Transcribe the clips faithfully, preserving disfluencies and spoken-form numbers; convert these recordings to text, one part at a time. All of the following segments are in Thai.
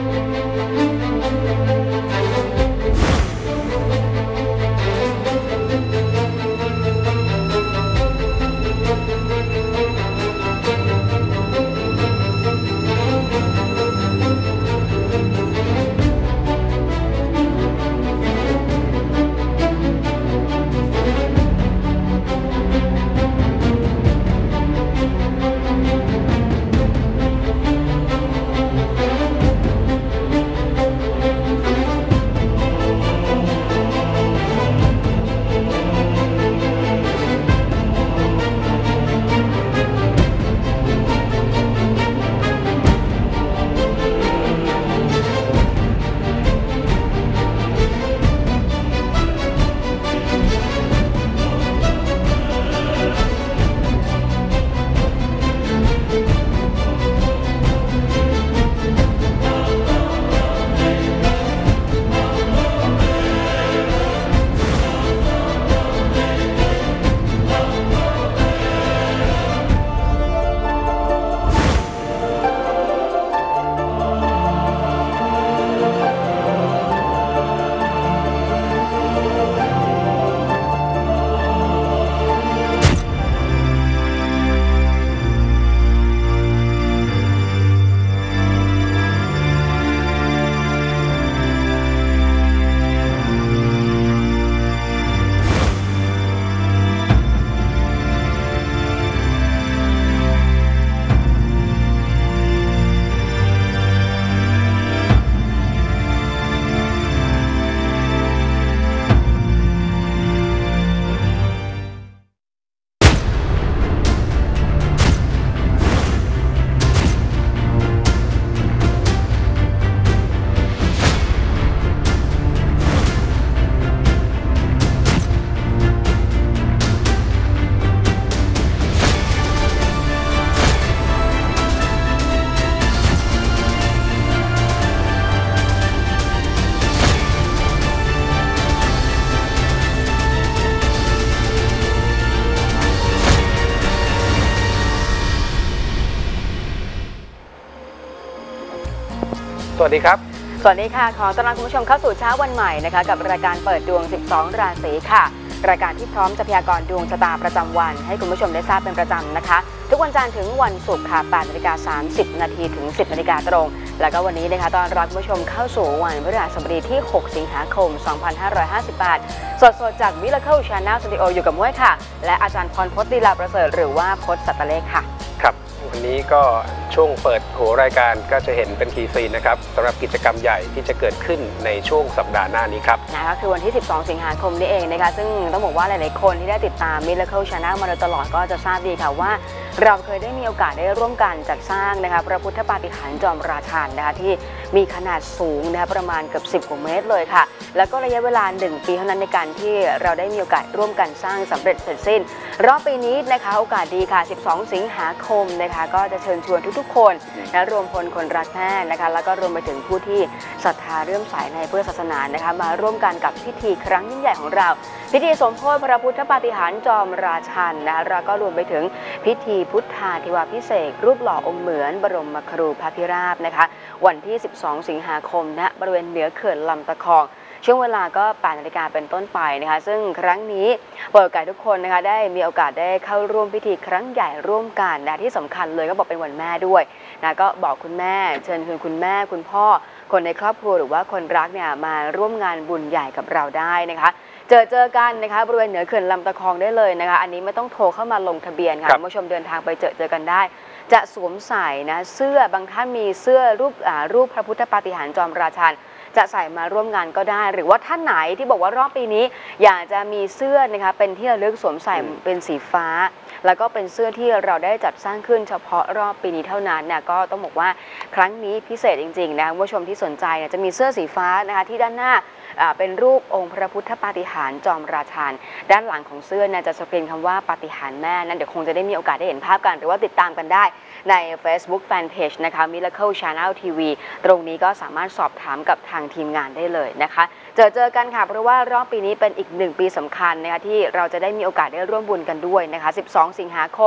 สวัสดีครับสวัสดีค่ะขอต้อนรับคุณผู้ชมเข้าสู่เช้าวันใหม่นะคะกับรายการเปิดดวงสิบสองราศีค่ะรายการที่พร้อมจะพยากรณ์ดวงชะตาประจำวันให้คุณผู้ชมได้ทราบเป็นประจำนะคะทุกวันจันทร์ถึงวันศุกร์ค่ะแปดนาฬิกาสามสิบนาทีถึงสิบนาฬิกาตรงแล้วก็วันนี้นะคะต้อนรับคุณผู้ชมเข้าสู่วันพฤหัสบดีที่หกสิงหาคมสองพันห้าร้อยห้าสิบแปดสดๆจาก Miracle Channel Studio อยู่กับม้วยค่ะและอาจารย์พรพจน์ลีลาประเสริฐหรือว่าพจน์สัตเลขค่ะครับวันนี้ก็ช่วงเปิดหัวรายการก็จะเห็นเป็นทีซีนะครับสำหรับกิจกรรมใหญ่ที่จะเกิดขึ้นในช่วงสัปดาห์หน้านี้ครับนะก็คือวันที่สิบสองสิงหาคมนี้เองนะคะซึ่งต้องบอกว่าหลายๆคนที่ได้ติดตาม Miracle Channel มาโดยตลอดก็จะทราบดีค่ะว่าเราเคยได้มีโอกาสได้ร่วมกันจัดสร้างนะคะพระพุทธปาฏิหาริย์จอมราชันนะคะที่มีขนาดสูงนะคะประมาณเกือบสิบกว่าเมตรเลยค่ะแล้วก็ระยะเวลาหนึ่งปีเท่านั้นในการที่เราได้มีโอกาสร่วมกันสร้างสำเร็จเสร็จสิ้นรอบปีนี้นะคะโอกาสดีค่ะสิบสองสิงหาคมนะคะก็จะเชิญชวนทุกๆคนนะรวมพลคนรักแม่นะคะแล้วก็รวมไปถึงผู้ที่ศรัทธาเลื่อมใสในพุทธศาสนานะคะมาร่วมกันกับพิธีครั้งยิ่งใหญ่ของเราพิธีสมโภชพระพุทธปาฏิหาริย์จอมราชันนะคะแล้วก็รวมไปถึงพิธีพุทธาธิวาพิเศษรูปหล่อองค์เหมือนบรมครูพระพิราบนะคะวันที่สิบสองสิงหาคมณบริเวณเหนือเขื่อนลำตะคองช่วงเวลาก็แปดนาฬิกาเป็นต้นไปนะคะซึ่งครั้งนี้เปิดโอกาสทุกคนนะคะได้มีโอกาสได้เข้าร่วมพิธีครั้งใหญ่ร่วมกันนะที่สำคัญเลยก็บอกเป็นวันแม่ด้วยนะก็บอกคุณแม่เชิญคุณคุณแม่คุณพ่อคนในครอบครัวหรือว่าคนรักเนี่ยมาร่วมงานบุญใหญ่กับเราได้นะคะเจอเจอกันนะคะบริเวณเหนือเขื่อนลำตะคองได้เลยนะคะอันนี้ไม่ต้องโทรเข้ามาลงทะเบียนค่ะคุณผู้ชมเดินทางไปเจอเจอกันได้จะสวมใส่นะเสื้อบางท่านมีเสื้อรูปอ่ารูปพระพุทธปาฏิหาริย์จอมราชันจะใส่มาร่วมงานก็ได้หรือว่าท่านไหนที่บอกว่ารอบปีนี้อยากจะมีเสื้อนะคะเป็นที่ระลึกสวมใส่เป็นสีฟ้าแล้วก็เป็นเสื้อที่เราได้จัดสร้างขึ้นเฉพาะรอบปีนี้เท่านั้นเนี่ยก็ต้องบอกว่าครั้งนี้พิเศษจริงๆนะคุณผู้ชมที่สนใจเนี่ยจะมีเสื้อสีฟ้านะคะที่ด้านหน้าเป็นรูปองค์พระพุทธปาฏิหาริย์จอมราชันด้านหลังของเสื้อเนี่ยจะสกรีนคำว่าปาฏิหาริย์แม่นั้นเดี๋ยวคงจะได้มีโอกาสได้เห็นภาพกันหรือว่าติดตามกันได้ใน Facebook Fanpage นะคะ Miracle Channel ที วี ตรงนี้ก็สามารถสอบถามกับทางทีมงานได้เลยนะคะเจอเจอกันค่ะเพราะว่ารอบปีนี้เป็นอีกหนึ่งปีสำคัญนะคะที่เราจะได้มีโอกาสได้ร่วมบุญกันด้วยนะคะสิบสองสิงหาคม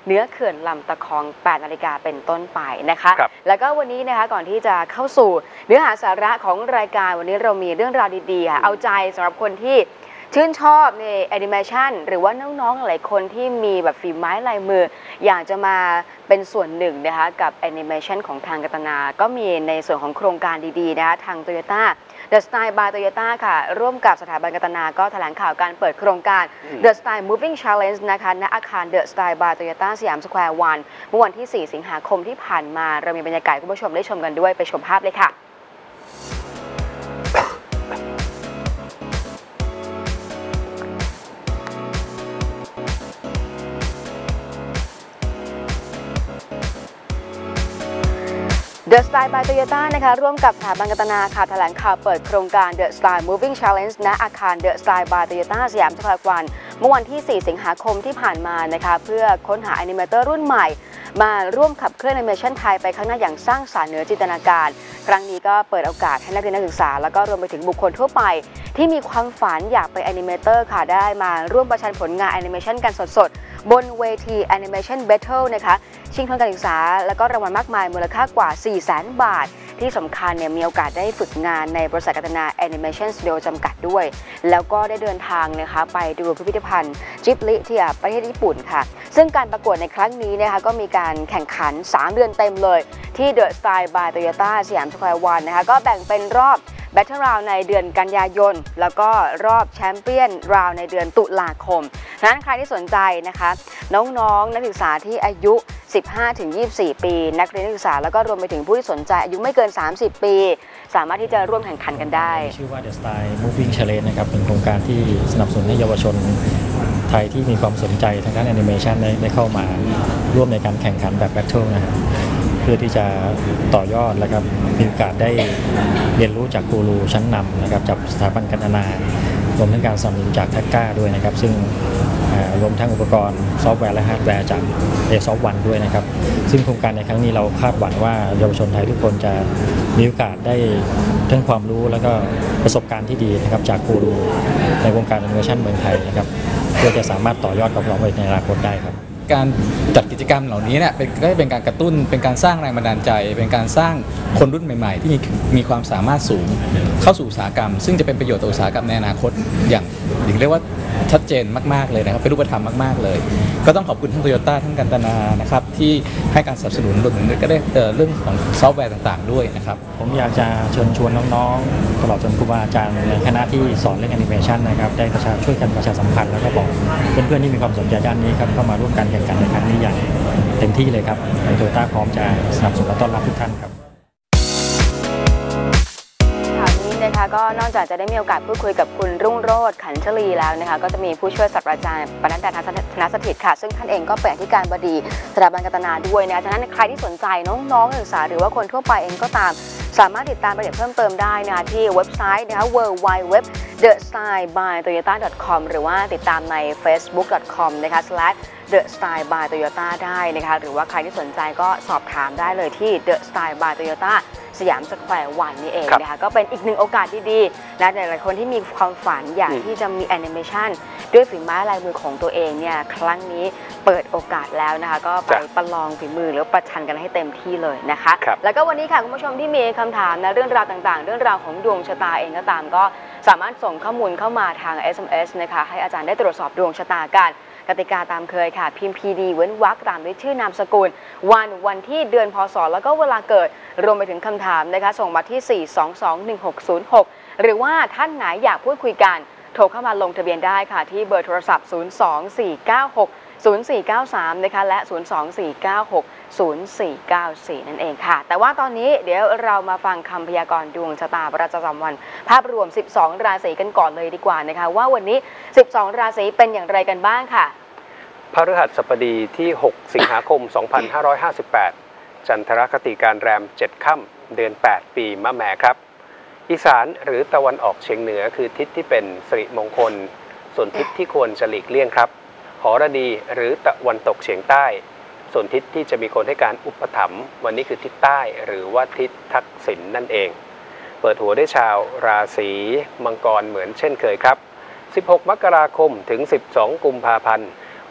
เหนือเขื่อนลำตะคองแปดนาฬิกาเป็นต้นไปนะคะแล้วก็วันนี้นะคะก่อนที่จะเข้าสู่เนื้อหาสาระของรายการวันนี้เรามีเรื่องราวดีๆเอาใจสำหรับคนที่ชื่นชอบในแอนิเมชันหรือว่าน้องๆหลายคนที่มีแบบฝีไม้ลายมืออยากจะมาเป็นส่วนหนึ่งนะคะกับแอนิเมชันของทางกัตนาก็มีในส่วนของโครงการดีๆนะคะทาง Toyota The Style by Toyota ค่ะร่วมกับสถาบันกัตนาก็แถลงข่าวการเปิดโครงการ The Style Moving Challenge นะคะณอาคาร The Style by Toyota สยามสแควร์วันเมื่อวันที่สี่สิงหาคมที่ผ่านมาเรามีบรรยากาศคุณผู้ชมได้ชมกันด้วยไปชมภาพเลยค่ะThe Style by Toyota นะคะร่วมกับสถาบันกัตนาค่ะแถลงข่าวเปิดโครงการ The Style Moving Challenge ณอาคาร The Style by Toyota สยามสแควร์วันเมื่อวันที่สี่สิงหาคมที่ผ่านมานะคะเพื่อค้นหาแอนิเมเตอร์รุ่นใหม่มาร่วมขับเคลื่อนแอนิเมชันไทยไปข้างหน้าอย่างสร้างสรรค์เหนือจินตนาการครั้งนี้ก็เปิดโอกาสให้นักเรียนนักศึกษาแล้วก็รวมไปถึงบุคคลทั่วไปที่มีความฝันอยากเป็นแอนิเมเตอร์ค่ะได้มาร่วมประชันผลงานแอนิเมชันกันสดๆบนเวที Animation Battle นะคะชิงทุนการศึกษาและก็รางวัลมากมายมูลค่ากว่า สี่แสน บาทที่สำคัญเนี่ยมีโอกาสได้ฝึกงานในบริษัทกัตนา Animation Studio จำกัดด้วยแล้วก็ได้เดินทางนะคะไปดูพิพิธภัณฑ์จิบลิที่ประเทศญี่ปุ่นค่ะซึ่งการประกวดในครั้งนี้นะคะก็มีการแข่งขันสามเดือนเต็มเลยที่ The Style by Toyota สยามสแควร์วันนะคะก็แบ่งเป็นรอบแบทเทิลราวในเดือนกันยายนแล้วก็รอบแชมเปี้ยนราวในเดือนตุลาคมฉะนั้นใครที่สนใจนะคะน้องๆนักศึกษาที่อายุ สิบห้าถึงยี่สิบสี่ ปีนักเรียนนักศึกษาแล้วก็รวมไปถึงผู้ที่สนใจอายุไม่เกิน สามสิบ ปีสามารถที่จะร่วมแข่งขันกันได้ชื่อว่า The Style Moving Challenge นะครับเป็นโครงการที่สนับสนุนให้เยาวชนไทยที่มีความสนใจทางด้านแอนิเมชันได้เข้ามาร่วมในการแข่งขันแบบแบทเทิลนะครับเพื่อที่จะต่อยอดและครับมีโอกาสได้เรียนรู้จากกูรูชั้นนำนะครับจากสถาบันกัตนารวมทั้งการสนับสนุนจากทักก้าด้วยนะครับซึ่งรวมทั้งอุปกรณ์ซอฟต์แวร์และฮาร์ดแวร์จากเอซอฟต์วันด้วยนะครับซึ่งโครงการในครั้งนี้เราคาดหวังว่าเยาวชนไทยทุกคนจะมีโอกาสได้ทั้งความรู้และก็ประสบการณ์ที่ดีนะครับจากกูรูในวงการแอนิเมชันเมืองไทยนะครับเพื่อจะสามารถต่อยอดกับเราไปในอนาคตได้ครับการจัดกิจกรรมเหล่านี้เนี่ยก็เป็นการกระตุ้นเป็นการสร้างแรงบันดาลใจเป็นการสร้างคนรุ่นใหม่ๆที่มีมีความสามารถสูงเข้าสู่อุตสาหกรรมซึ่งจะเป็นประโยชน์ต่ออุตสาหกรรมในอนาคตอย่างอย่างเรียกว่าชัดเจนมากๆเลยนะครับเป็นรูปธรรมมากๆเลยก็ต้องขอบคุณทั้งโตโยต้าทั้งกัตนานะครับที่ให้การสนับสนุนรวมถึงก็ได้เรื่องของซอฟต์แวร์ต่างๆด้วยนะครับผมอยากจะเชิญชวนน้องๆตลอดจนครูบาอาจารย์ในคณะที่สอนเรื่องแอนิเมชันนะครับได้ประชาช่วยกันประชาสัมพันธ์แล้วก็บอกเพื่อนๆที่มีความสนใจด้านนี้ครับเข้ามาร่วมการแข่งขันในครั้งนี้อย่างเต็มที่เลยครับโตโยต้าพร้อมจะสนับสนุนและต้อนรับทุกท่านครับนะคะก็นอกจากจะได้มีโอกาสพูดคุยกับคุณรุ่งโรจน์ขันชลีแล้วนะคะก็จะมีผู้ช่วยศาสตราจารย์ปนัดดาธนสถิตค่ะซึ่งท่านเองก็เป็นอธิการบดีสถาบันกัตนาด้วยนะฉะนั้นใครที่สนใจน้องๆนักศึกษาหรือว่าคนทั่วไปเองก็ตามสามารถติดตามรายละเอียดเพิ่มเติมได้นะที่เว็บไซต์นะคะ ดับเบิลยู ดับเบิลยู ดับเบิลยู ดอท เดอะ สไตล์ บาย โตโยต้า ดอท คอม หรือว่าติดตามใน เฟซบุ๊ก ดอท คอม นะคะ สแลช เดอะ สไตล์ บาย โตโยต้า ได้นะคะหรือว่าใครที่สนใจก็สอบถามได้เลยที่ The Style by Toyota สยามสแควร์วันนี่เองนะคะก็เป็นอีกหนึ่งโอกาสดีๆนะหลายๆคนที่มีความฝันอยากที่จะมีแอนิเมชันด้วยฝีไม้ลายมือของตัวเองเนี่ยครั้งนี้เปิดโอกาสแล้วนะคะก็ไปประลองฝีมือหรือประชันกันให้เต็มที่เลยนะคะแล้วก็วันนี้ค่ะคุณผู้ชมที่มีคำถามนะเรื่องราวต่างๆเรื่องราวของดวงชะตาเองก็ตามก็สามารถส่งข้อมูลเข้ามาทาง เอส เอ็ม เอส นะคะให้อาจารย์ได้ตรวจสอบดวงชะตากันกติกาตามเคยค่ะพิมพ์ พี ดี เว้นวรรคตามด้วยชื่อนามสกุลวันวันที่เดือนพศแล้วก็เวลาเกิดรวมไปถึงคำถามนะคะส่งมาที่สี่ สอง สอง หนึ่ง หก ศูนย์ หกหรือว่าท่านไหนอยากพูดคุยกันโทรเข้ามาลงทะเบียนได้ค่ะที่เบอร์โทรศัพท์ศูนย์ สอง สี่ เก้า หก ศูนย์ สี่ เก้า สามนะคะและศูนย์ สอง สี่ เก้า หก ศูนย์ สี่ เก้า สี่นั่นเองค่ะแต่ว่าตอนนี้เดี๋ยวเรามาฟังคำพยากรณ์ดวงชะตาประจำวันภาพรวมสิบสองราศีกันก่อนเลยดีกว่านะคะว่าวันนี้สิบสองราศีเป็นอย่างไรกันบ้างค่ะพฤหัสบดีที่หกสิงหาคมสองพันห้าร้อยห้าสิบแปดจันทรคติการแรมเจ็ดค่ำเดือนแปดปีมะแม่ครับอีสานหรือตะวันออกเฉียงเหนือคือทิศที่เป็นสิริมงคลส่วนทิศที่ควรจะหลีกเลี่ยงครับหรดีหรือตะวันตกเฉียงใต้ส่วนทิศที่จะมีคนให้การอุปถัมภ์วันนี้คือทิศใต้หรือว่าทิศทักษิณ นั่นเองเปิดหัวได้ชาวราศีมังกรเหมือนเช่นเคยครับสิบหกมกราคมถึงสิบสองกุมภาพันธ์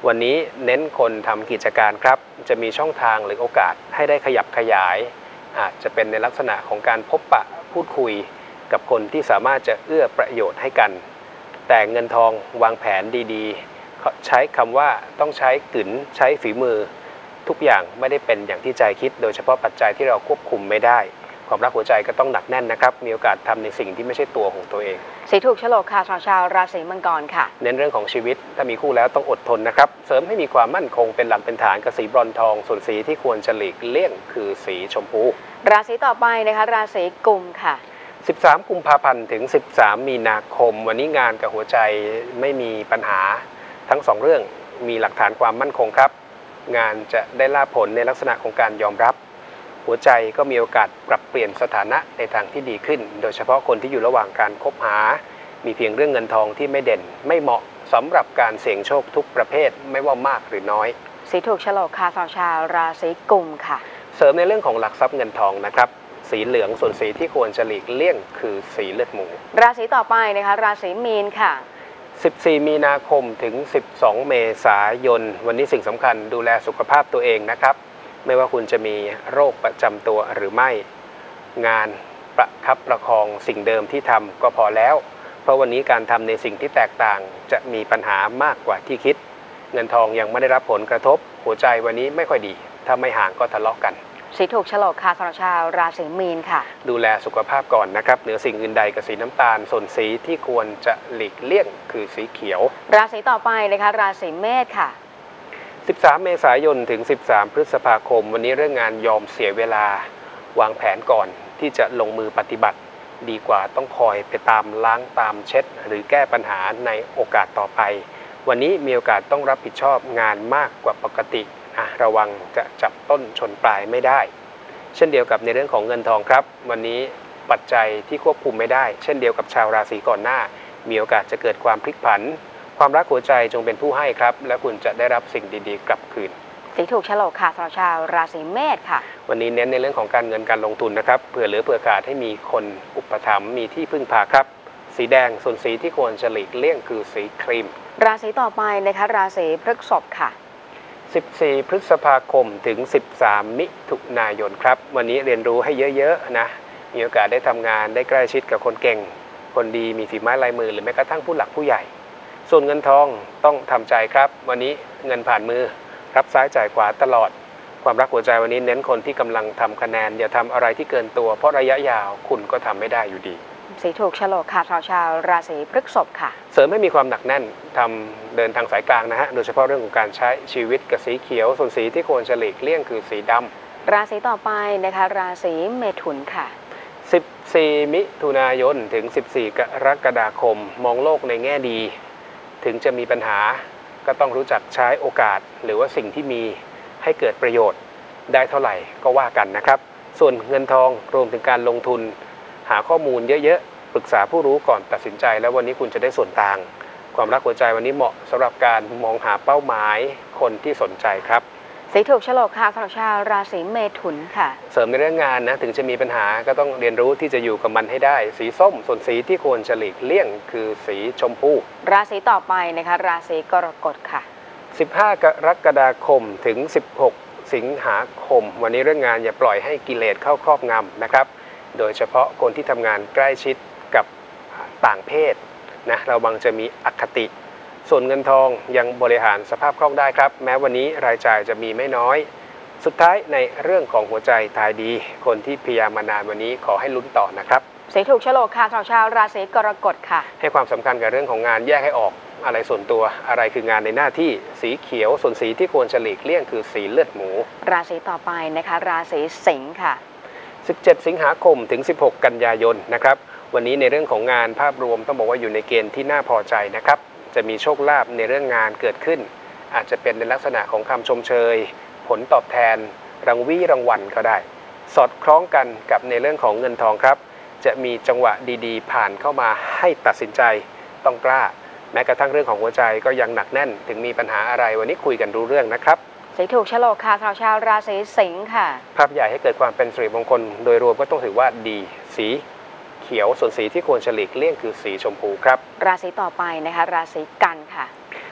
วันนี้เน้นคนทำกิจการครับจะมีช่องทางหรือโอกาสให้ได้ขยับขยายอาจจะเป็นในลักษณะของการพบปะพูดคุยกับคนที่สามารถจะเอื้อประโยชน์ให้กันแต่เงินทองวางแผนดีๆใช้คำว่าต้องใช้กึ๋นใช้ฝีมือทุกอย่างไม่ได้เป็นอย่างที่ใจคิดโดยเฉพาะปัจจัยที่เราควบคุมไม่ได้ความรักหัวใจก็ต้องหนักแน่นนะครับมีโอกาสทำในสิ่งที่ไม่ใช่ตัวของตัวเองสีถูกโฉลกค่ะชาวชาวราศีมังกรค่ะเน้นเรื่องของชีวิตถ้ามีคู่แล้วต้องอดทนนะครับเสริมให้มีความมั่นคงเป็นหลักเป็นฐานกับสีบรอนทองส่วนสีที่ควรจะหลีกเลี่ยงคือสีชมพูราศีต่อไปนะคะราศีกุมค่ะสิบสามกุมภาพันธ์ถึงสิบสามมีนาคมวันนี้งานกับหัวใจไม่มีปัญหาทั้งสองเรื่องมีหลักฐานความมั่นคงครับงานจะได้ลาภผลในลักษณะของการยอมรับหัวใจก็มีโอกาสปรับเปลี่ยนสถานะในทางที่ดีขึ้นโดยเฉพาะคนที่อยู่ระหว่างการคบหามีเพียงเรื่องเงินทองที่ไม่เด่นไม่เหมาะสำหรับการเสี่ยงโชคทุกประเภทไม่ว่ามากหรือน้อยสีถูกโฉลกค่ะชาวชาวราศีกุมค่ะเสริมในเรื่องของหลักทรัพย์เงินทองนะครับสีเหลืองส่วนสีที่ควรจะหลีกเลี่ยงคือสีเลือดหมูราศีต่อไปนะคะราศีมีนค่ะสิบสี่มีนาคมถึงสิบสองเมษายนวันนี้สิ่งสำคัญดูแลสุขภาพตัวเองนะครับไม่ว่าคุณจะมีโรคประจำตัวหรือไม่งานประคับประคองสิ่งเดิมที่ทำก็พอแล้วเพราะวันนี้การทำในสิ่งที่แตกต่างจะมีปัญหามากกว่าที่คิดเงินทองยังไม่ได้รับผลกระทบหัวใจวันนี้ไม่ค่อยดีถ้าไม่ห่างก็ทะเลาะกันสีถูกโฉลกค่ะสำหรับชาวราศีมีนค่ะดูแลสุขภาพก่อนนะครับเหนือสิ่งอื่นใดกับสีน้ำตาลส่วนสีที่ควรจะหลีกเลี่ยงคือสีเขียวราศีต่อไปนะคะราศีเมษค่ะสิบสามเมษายนถึงสิบสามพฤษภาคมวันนี้เรื่องงานยอมเสียเวลาวางแผนก่อนที่จะลงมือปฏิบัติดีกว่าต้องคอยไปตามล้างตามเช็ดหรือแก้ปัญหาในโอกาสต่อไปวันนี้มีโอกาสต้องรับผิดชอบงานมากกว่าปกติอ่ะระวังจะจับต้นชนปลายไม่ได้เช่นเดียวกับในเรื่องของเงินทองครับวันนี้ปัจจัยที่ควบคุมไม่ได้เช่นเดียวกับชาวราศีก่อนหน้ามีโอกาสจะเกิดความพลิกผันความรักหัวใจจงเป็นผู้ให้ครับและคุณจะได้รับสิ่งดีๆกลับคืนสีถูกโฉลกค่ะสำหรับชาวราศีเมษค่ะวันนี้เน้นในเรื่องของการเงินการลงทุนนะครับเผื่อเหลือเผื่อขาดให้มีคนอุปถัมภ์มีที่พึ่งพาครับสีแดงส่วนสีที่ควรจะหลีกเลี่ยงคือสีครีมราศีต่อไปนะคะราศีพฤษภค่ะสิบสี่พฤษภาคมถึงสิบสามมิถุนายนครับวันนี้เรียนรู้ให้เยอะๆนะมีโอกาสได้ทำงานได้ใกล้ชิดกับคนเก่งคนดีมีฝีไม้ลายมือหรือแม้กระทั่งผู้หลักผู้ใหญ่ส่วนเงินทองต้องทำใจครับวันนี้เงินผ่านมือรับซ้ายจ่ายขวาตลอดความรักหัวใจวันนี้เน้นคนที่กำลังทำคะแนนอย่าทำอะไรที่เกินตัวเพราะระยะยาวคุณก็ทำไม่ได้อยู่ดีสีถูกโฉลกค่ะชาวชาวราศีพฤษภค่ะเสริมให้มีความหนักแน่นทำเดินทางสายกลางนะฮะโดยเฉพาะเรื่องของการใช้ชีวิตกับสีเขียวส่วนสีที่ควรจะหลีกเลี่ยงคือสีดำราศีต่อไปนะคะราศีเมถุนค่ะสิบสี่มิถุนายนถึงสิบสี่กรกฎาคมมองโลกในแง่ดีถึงจะมีปัญหาก็ต้องรู้จักใช้โอกาสหรือว่าสิ่งที่มีให้เกิดประโยชน์ได้เท่าไหร่ก็ว่ากันนะครับส่วนเงินทองรวมถึงการลงทุนหาข้อมูลเยอะๆปรึกษาผู้รู้ก่อนตัดสินใจแล้ววันนี้คุณจะได้ส่วนต่างความรักหัวใจวันนี้เหมาะสำหรับการมองหาเป้าหมายคนที่สนใจครับสีถูกโฉลกค่ะสำหรับชาวราศีเมถุนค่ะเสริมในเรื่องงานนะถึงจะมีปัญหาก็ต้องเรียนรู้ที่จะอยู่กับมันให้ได้สีส้มส่วนสีที่ควรจะหลีกเลี่ยงคือสีชมพูราศีต่อไปนะคะราศีกรกฎค่ะสิบห้ากรกฎาคมถึงสิบหกสิงหาคมวันนี้เรื่องงานอย่าปล่อยให้กิเลสเข้าครอบงำนะครับโดยเฉพาะคนที่ทำงานใกล้ชิดกับต่างเพศนะระวังจะมีอคติส่วนเงินทองยังบริหารสภาพคล่องได้ครับแม้วันนี้รายจ่ายจะมีไม่น้อยสุดท้ายในเรื่องของหัวใจทายดีคนที่พยายามมานานวันนี้ขอให้ลุ้นต่อนะครับสีถูกโฉลกค่ะชาวชาวราศีกรกฎค่ะให้ความสำคัญกับเรื่องของงานแยกให้ออกอะไรส่วนตัวอะไรคืองานในหน้าที่สีเขียวส่วนสีที่ควรจะหลีกเลี่ยงคือสีเลือดหมูราศีต่อไปนะคะราศีสิงค์ค่ะสิบเจ็ดสิงหาคมถึงสิบหกกันยายนนะครับวันนี้ในเรื่องของงานภาพรวมต้องบอกว่าอยู่ในเกณฑ์ที่น่าพอใจนะครับจะมีโชคลาภในเรื่องงานเกิดขึ้นอาจจะเป็นในลักษณะของคำชมเชยผลตอบแทนรางวีรางวัลก็ได้สอดคล้องกันกับในเรื่องของเงินทองครับจะมีจังหวะดีๆผ่านเข้ามาให้ตัดสินใจต้องกล้าแม้กระทั่งเรื่องของหัวใจก็ยังหนักแน่นถึงมีปัญหาอะไรวันนี้คุยกันรู้เรื่องนะครับสีถูกโฉลกค่ะชาวชาวราศีสิงค์ค่ะภาพใหญ่ให้เกิดความเป็นสิริมงคลโดยรวมก็ต้องถือว่าดีสีเขียวส่วนสีที่ควรจะหลีกเลี่ยงคือสีชมพูครับราศีต่อไปนะคะราศีกันค่ะสิบ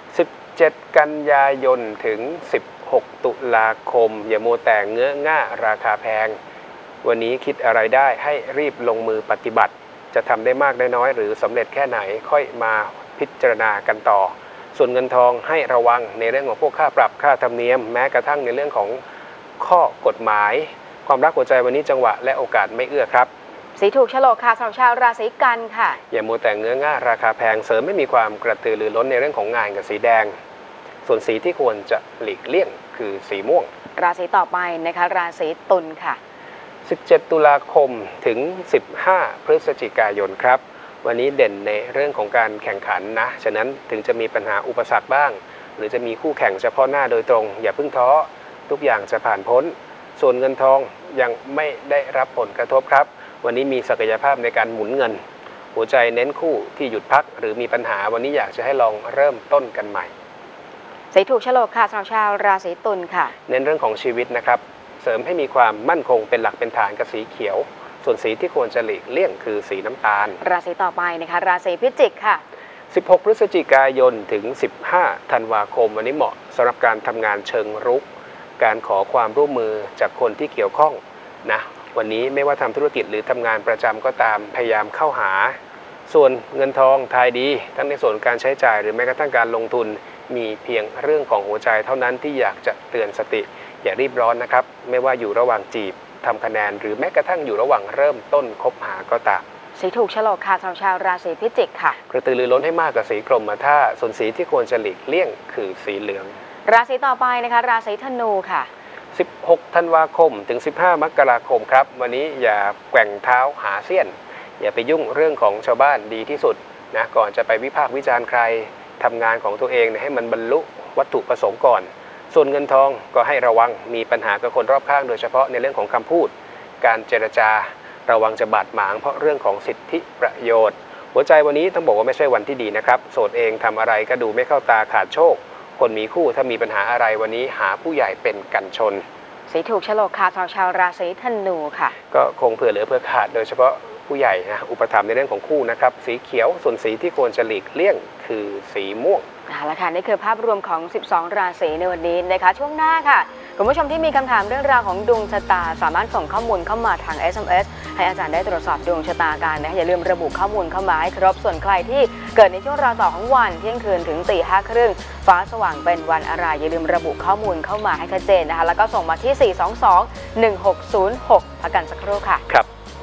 เจ็ด กันยายนถึง สิบหก ตุลาคมอย่ามัวแต่เงื้อง่าราคาแพงวันนี้คิดอะไรได้ให้รีบลงมือปฏิบัติจะทำได้มากได้น้อยหรือสำเร็จแค่ไหนค่อยมาพิจารณากันต่อส่วนเงินทองให้ระวังในเรื่องของพวกค่าปรับค่าธรรมเนียมแม้กระทั่งในเรื่องของข้อกฎหมายความรักหัวใจวันนี้จังหวะและโอกาสไม่เอื้อครับสีถูกโฉลกค่ะสำหรับชาวราศีกันค่ะอย่ามัวแต่เงื้อง่าราคาแพงเสริมไม่มีความกระตือรือร้นในเรื่องของงานกับสีแดงส่วนสีที่ควรจะหลีกเลี่ยงคือสีม่วงราศีต่อไปนะคะราศีตุลค่ะสิบเจ็ด ตุลาคมถึง สิบห้า พฤศจิกายนครับวันนี้เด่นในเรื่องของการแข่งขันนะฉะนั้นถึงจะมีปัญหาอุปสรรคบ้างหรือจะมีคู่แข่งเฉพาะหน้าโดยตรงอย่าเพิ่งท้อทุกอย่างจะผ่านพ้นส่วนเงินทองยังไม่ได้รับผลกระทบครับวันนี้มีศักยภาพในการหมุนเงินหัวใจเน้นคู่ที่หยุดพักหรือมีปัญหาวันนี้อยากจะให้ลองเริ่มต้นกันใหม่สีถูกโฉลกค่ะสำหรับชาวราศีตุลค่ะเน้นเรื่องของชีวิตนะครับเสริมให้มีความมั่นคงเป็นหลักเป็นฐานกับสีเขียวส่วนสีที่ควรจะหลีกเลี่ยงคือสีน้ำตาลราศีต่อไปนะคะราศีพิจิกค่ะสิบหก พฤศจิกายนถึง สิบห้า ธันวาคมวันนี้เหมาะสำหรับการทำงานเชิงรุกการขอความร่วมมือจากคนที่เกี่ยวข้องนะวันนี้ไม่ว่าทำธุรกิจหรือทำงานประจำก็ตามพยายามเข้าหาส่วนเงินทองทายดีทั้งในส่วนการใช้จ่ายหรือแม้กระทั่งการลงทุนมีเพียงเรื่องของหัวใจเท่านั้นที่อยากจะเตือนสติอย่ารีบร้อนนะครับไม่ว่าอยู่ระหว่างจีบทำคะแนนหรือแม้กระทั่งอยู่ระหว่างเริ่มต้นคบหาก็ตามสีถูกโฉลกค่ะสำหรับชาวราศีพิจิกค่ะกระตือรือร้นให้มากกับสีกรมท่าส่วนสีที่ควรจะหลีกเลี่ยงคือสีเหลืองราศีต่อไปนะคะราศีธนูค่ะสิบหก ธันวาคมถึง สิบห้า มกราคมครับวันนี้อย่าแกว่งเท้าหาเสี้ยนอย่าไปยุ่งเรื่องของชาวบ้านดีที่สุดนะก่อนจะไปวิพากษ์วิจารณ์ใครทำงานของตัวเองให้มันบรรลุวัตถุประสงค์ก่อนส่วนเงินทองก็ให้ระวังมีปัญหากับคนรอบข้างโดยเฉพาะในเรื่องของคำพูดการเจรจาระวังจะบาดหมางเพราะเรื่องของสิทธิประโยชน์หัวใจวันนี้ต้องบอกว่าไม่ใช่วันที่ดีนะครับโสดเองทำอะไรก็ดูไม่เข้าตาขาดโชคคนมีคู่ถ้ามีปัญหาอะไรวันนี้หาผู้ใหญ่เป็นกันชนสีถูกโฉลกค่ะชาวราศีธนูค่ะก็คงเผื่อเหลือเผื่อขาดโดยเฉพาะผู้ใหญ่นะอุปถัมภ์ในเรื่องของคู่นะครับสีเขียวส่วนสีที่ควรจะหลีกเลี่ยงคือสีม่วงเอาละค่ะนี่คือภาพรวมของสิบสองราศีในวันนี้นะคะช่วงหน้าค่ะคุณผู้ชมที่มีคำถามเรื่องราวของดวงชะตาสามารถส่งข้อมูลเข้ามาทาง เอส เอ็ม เอส ให้อาจารย์ได้ตรวจสอบดวงชะตากันนะอย่าลืมระบุข้อมูลเข้ามาให้ครบส่วนใครที่เกิดในช่วงราวต่อของวันเที่ยงคืนถึงตีห้าครึ่งฟ้าสว่างเป็นวันอะไรอย่าลืมระบุข้อมูลเข้ามาให้ชัดเจนนะคะแล้วก็ส่งมาที่สี่ สอง สอง หนึ่ง หก ศูนย์ หกพักกันสักครู่ค่ะครับ